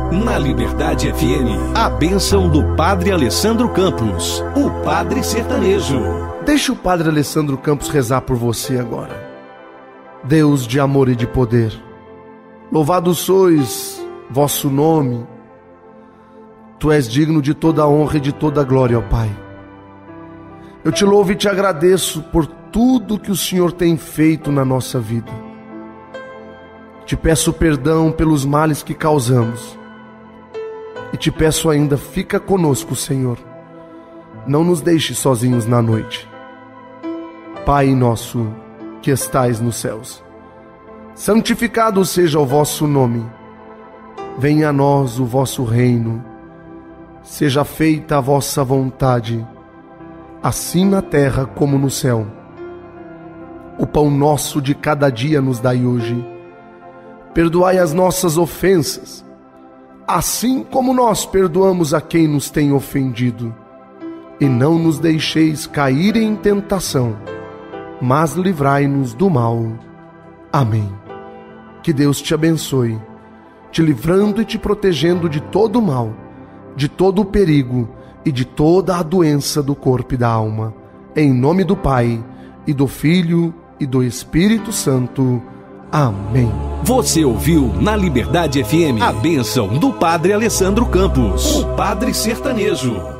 Na Liberdade FM, a bênção do Padre Alessandro Campos, o Padre Sertanejo. Deixe o Padre Alessandro Campos rezar por você agora. Deus de amor e de poder, louvado sois vosso nome. Tu és digno de toda a honra e de toda a glória, ó Pai. Eu te louvo e te agradeço por tudo que o Senhor tem feito na nossa vida. Te peço perdão pelos males que causamos. E te peço ainda, fica conosco, Senhor. Não nos deixe sozinhos na noite. Pai nosso que estais nos céus, santificado seja o vosso nome. Venha a nós o vosso reino. Seja feita a vossa vontade, assim na terra como no céu. O pão nosso de cada dia nos dai hoje. Perdoai as nossas ofensas, assim como nós perdoamos a quem nos tem ofendido. E não nos deixeis cair em tentação, mas livrai-nos do mal. Amém. Que Deus te abençoe, te livrando e te protegendo de todo o mal, de todo o perigo e de toda a doença do corpo e da alma. Em nome do Pai, e do Filho, e do Espírito Santo. Amém. Você ouviu na Liberdade FM a bênção do Padre Alessandro Campos, o Padre Sertanejo.